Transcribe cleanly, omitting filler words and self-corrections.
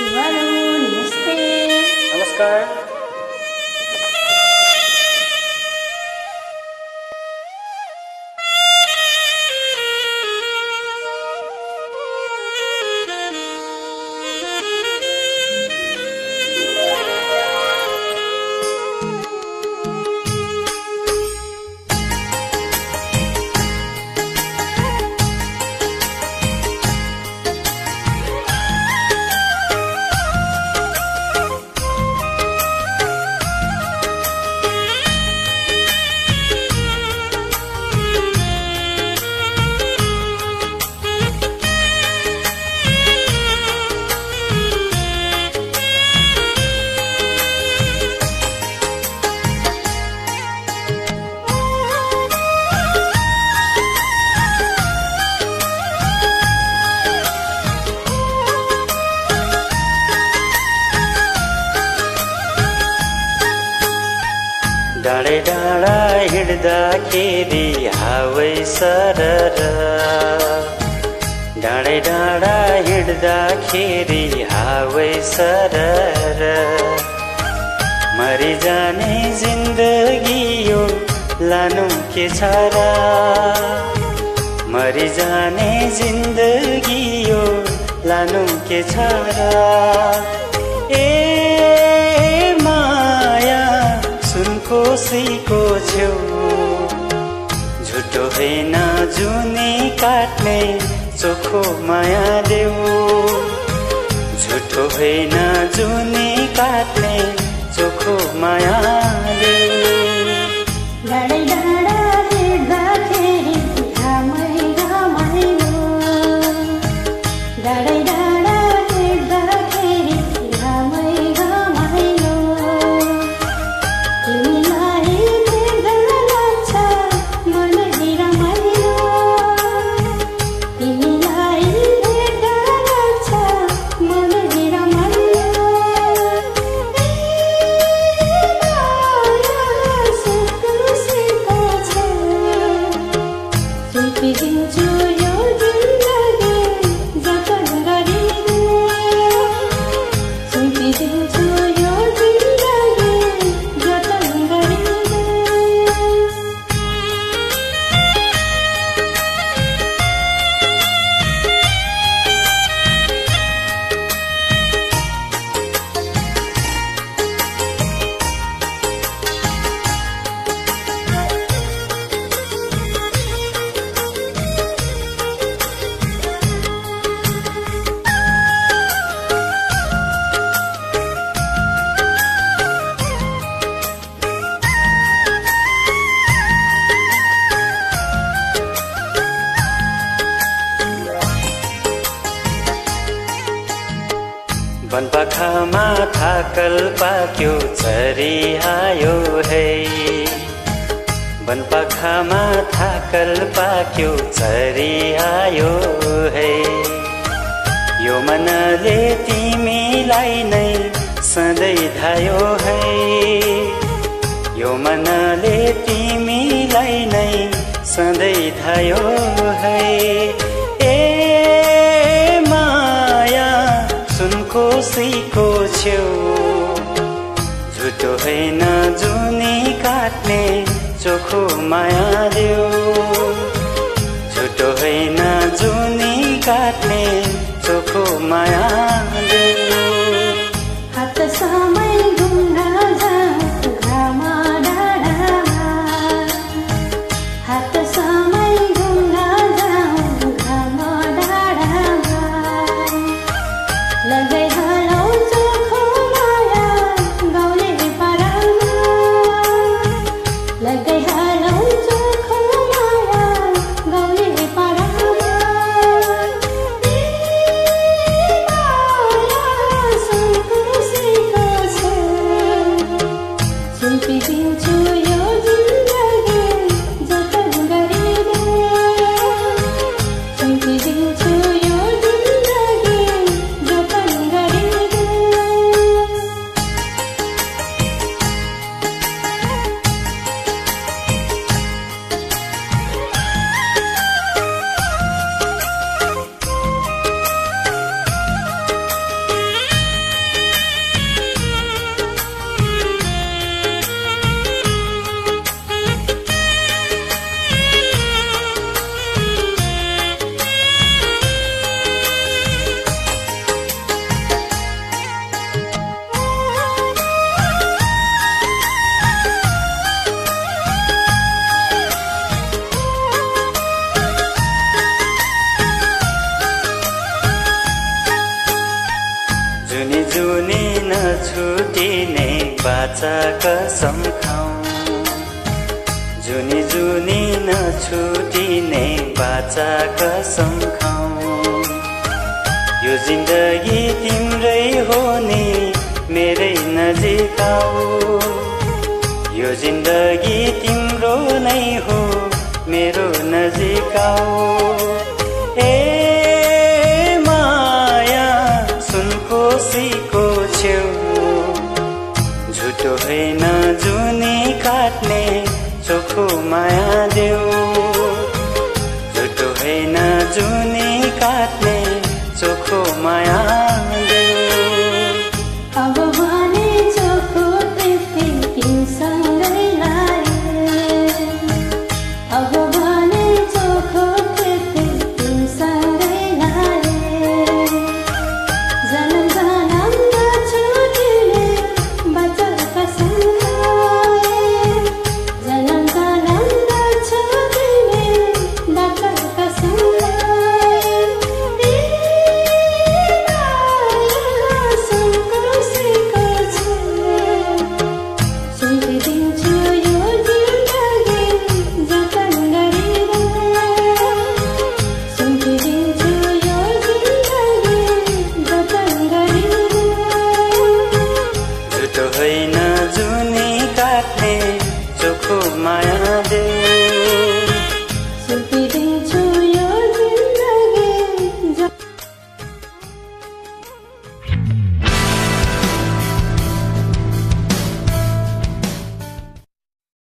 शिवालो नमस्ते। नमस्कार। डाँडै डाँडा हिँड्दाखेरि हावै सरर, डाँडै डाँडा हिँड्दाखेरि हावै सरर, मरिजाने जिन्दगी यो लानु के छ र, मरिजाने जिन्दगी यो लानु के छ र। कोसीको छेउ झुटो होइन जुनी काट्ने चोखो माया देऊ, झुटो होइन जुनी काट्ने चोखो माया देऊ। डाँडै डाँडा हिँड्दाखेरि घामै घामैलो, डाँडै डाँडा हिँड्दाखेरि घामै घामैलो, तिमीलाई देख्दा लाग्छ मनकै रमाइलो, तिमीलाई देख्दा लाग्छ मनकै रमाइलो। सुम्पिदिन्छु यो जिन्दगी जतन गरिदे, सुम्पिदिन्छु यो जिन्दगी जतन गरिदे। वनपाखामा थाकल पाक्यो चरी आयो है, वनपाखामा थाकल पाक्यो चरी आयो है, यो मनले तिमीलाई नै सधैँ धायो है, यो मनले तिमीलाई नै सधैँ धायो है। कोसीको छेउ झुटो होइन जुनी काट्ने चोखो माया देऊ, झुटो होइन जुनी काट्ने चोखो माया देऊ। हात समय घुम्न जाऊ घामा डाँडामा, हात समय घुम्न जाऊ घामा डाँडामा, लगाइहालौ चोखो माया गाउँले पारामा, लगाइहालौ चोखो माया गाउँले पारामा। माया सुनकोसीको बाचा कसम खाऊं जुनी जुनी नछुटिने बाचा कसम खाऊं यो जिन्दगी तिम्रै हो नि मेरै नजिक आऊ यो जिन्दगी तिम्रो नै हो मेरो नजिक आऊ ए माया सुनकोसीको छेउ झुटो होइन जुनी काट्ने चोखो माया देऊ झुटो होइन जुनी काट्ने चोखो माया देऊ अब भने चोखो प्रीति तिमीसँगै लाए अब भने चोखो प्रीति तिमीसँगै लाए जन्म जन्म नछुटिने बाचा कसम खाए जन्म जन्म नछुटिने बाचा कसम खाए सुम्पिदिन्छु यो जिन्दगी जतन गरेर सुम्पिदिन्छु यो जिन्दगी जतन गरेर झुटो होइन